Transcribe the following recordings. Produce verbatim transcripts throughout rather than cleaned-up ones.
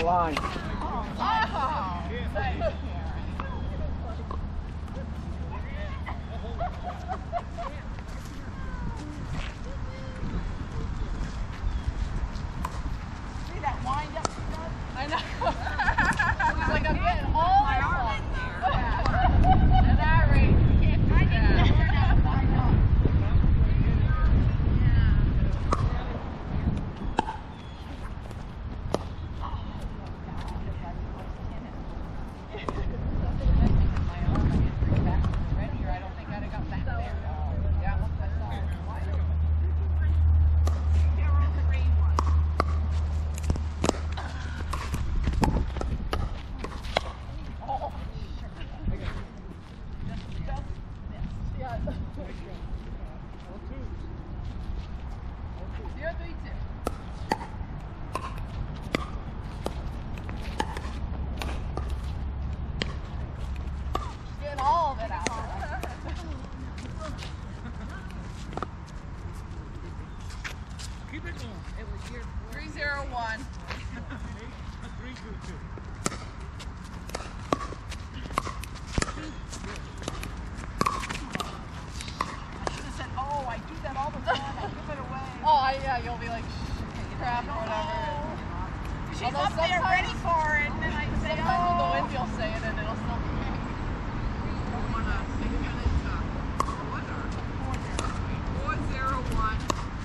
line. Oh, thanks, see that wind up? I know. It's like I'm getting all my arm in there. Yeah. At that rate, you can't do that. Wind up. three zero one. three two two. I should have said, oh, I do that all the time. I give it away. Oh, I, yeah, you'll be like, crap or whatever. She's Although up there ready for it, and then I say, sometimes with the oh. wind you'll say it and it'll still be me. four zero one.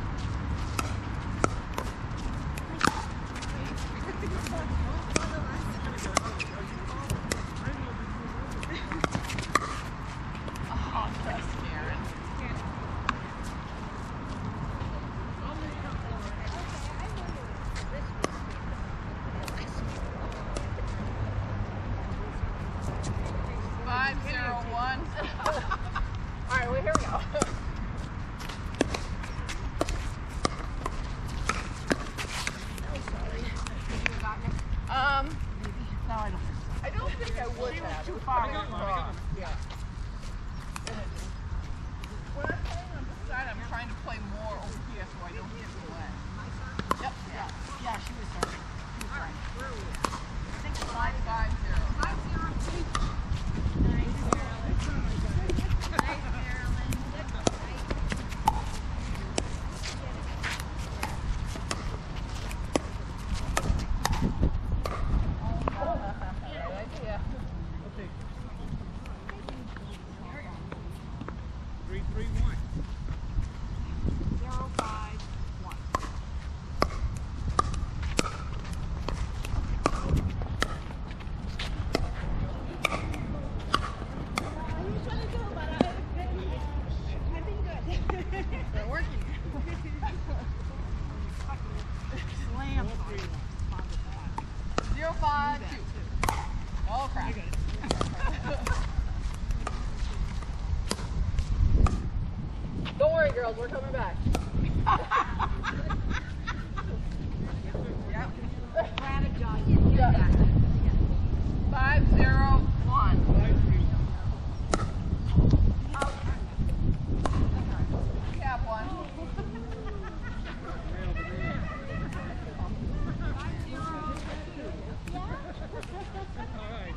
five zero one. All right, well, here we go. Um, No, I don't. I don't think I would She was have. too It far pretty away. cross. Yeah. When I'm playing on this side, I'm trying to play more over here so I don't get away. Yep. Yeah, yeah, she was sorry. She was right. Where are we at? I think it's Five five zero. five zero two. Nice, Marilyn. Nice, Marilyn. Right idea. Okay. Three three one. Zero five one. They're working. Slam. Zero five two. Oh crap. Don't worry, girls, we're coming back. Yep. Strategize. Yeah. Five zero one. Five three one. Cap one. All right.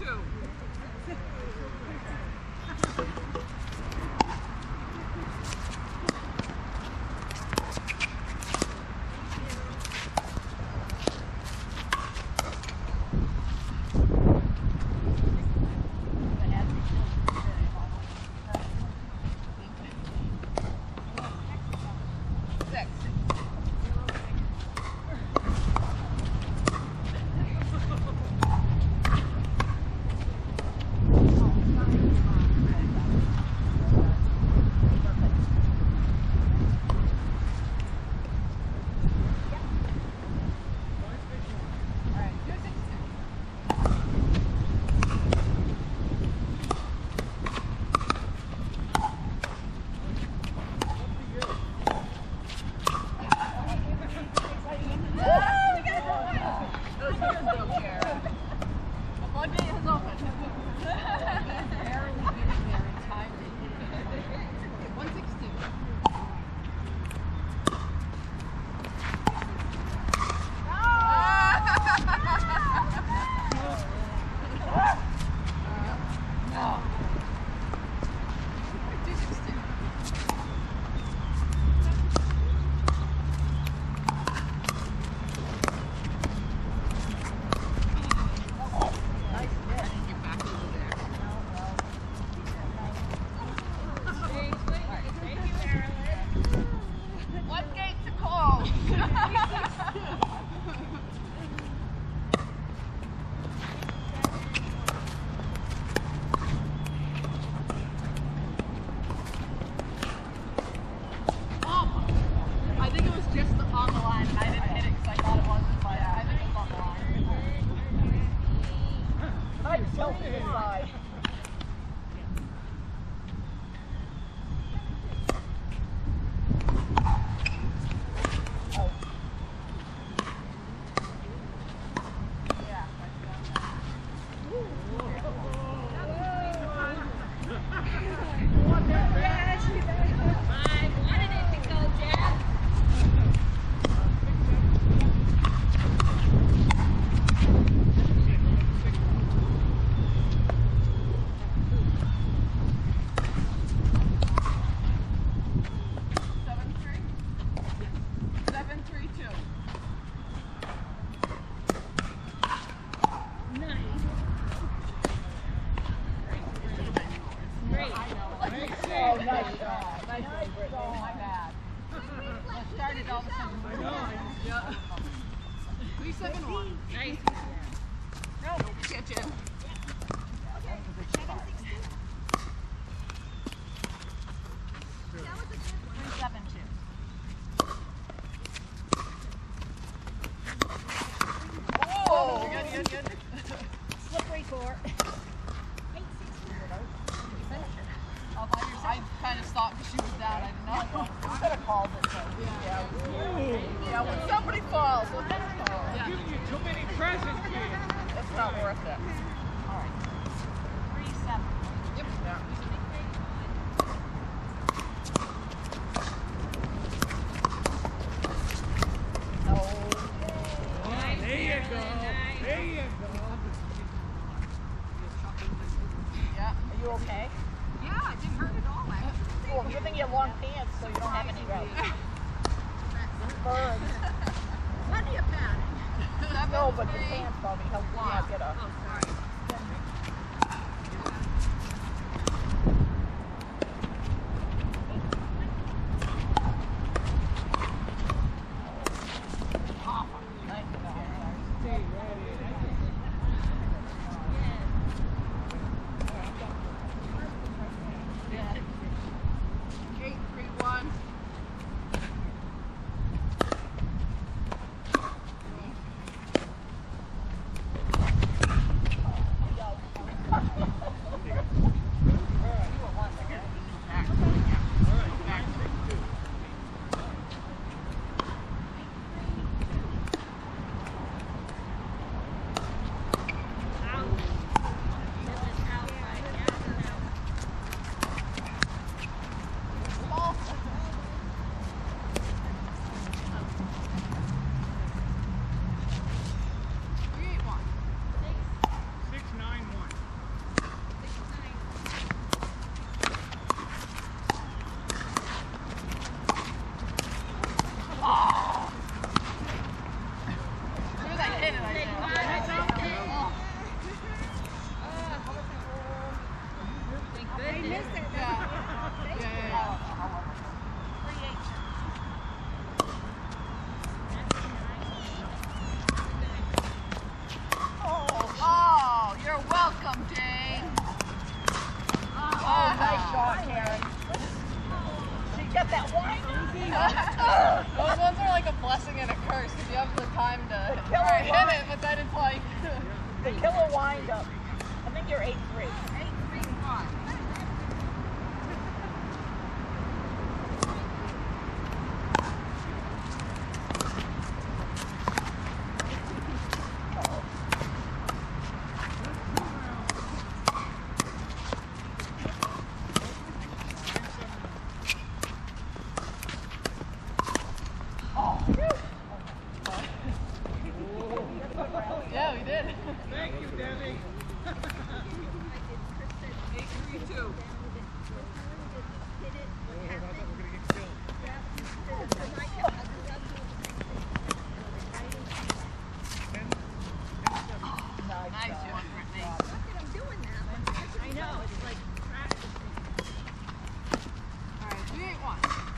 two. We missed it. Yeah. Yeah, yeah, yeah. Three eight. Oh, you're welcome, Dane. Oh, nice shot, Karen. She got that wine. Those ones are like a blessing and a curse because you have the time to The killer hit wine. it, but then it's like. The killer wind up. I think you're eight three. Eight three one. Yeah, we did. Thank you, Debbie. Eight three two. Oh, I thought we were going to get killed. Ten, ten, seven. Nice one, Brittany. I know, it's like practicing. All right, three eight one.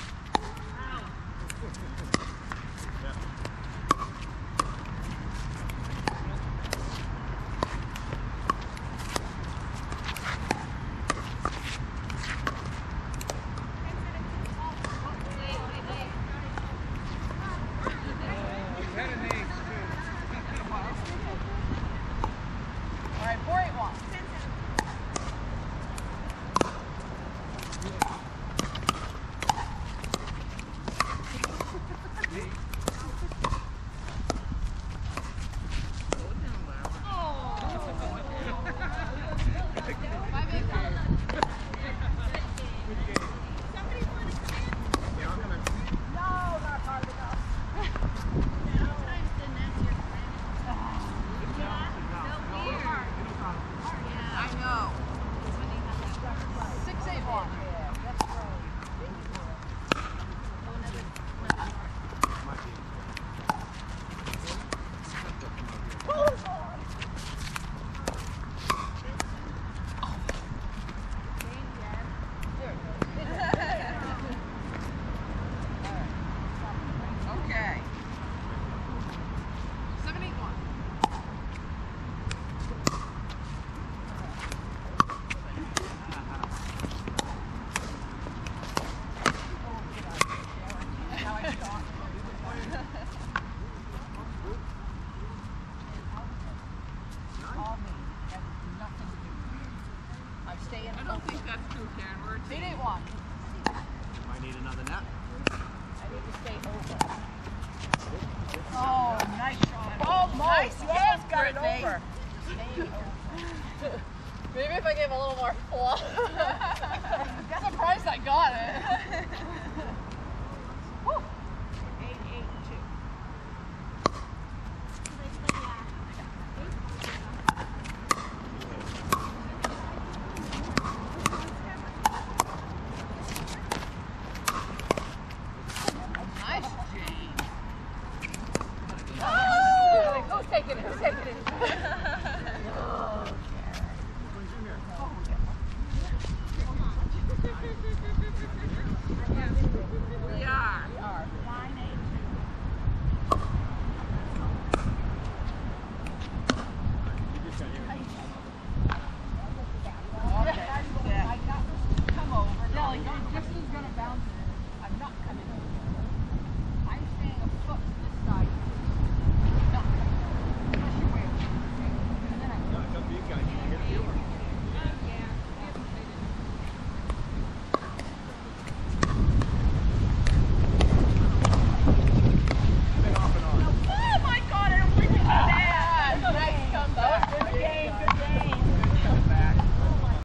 Had an ace, too. All right, four eight one. Five eight one. Good game. Somebody want to come in? Yeah, I'm going to. No, not hard enough. Sometimes then that's your friend. Yeah, so weird. Yeah. I know. It's when they have that. Six eight one. Yeah, that's right. Oh, another, another part. Okay. Seven eight one. Now I stop. All me. That has nothing to do with me. I'm staying I don't think that's true, Karen. We're a eight team. eight one. Might need another net. I need to stay over. Oh, nice shot. Oh, nice you almost hit, got it Brittany. over. Stay over. Maybe if I gave a little more fluff. I'm surprised I got it.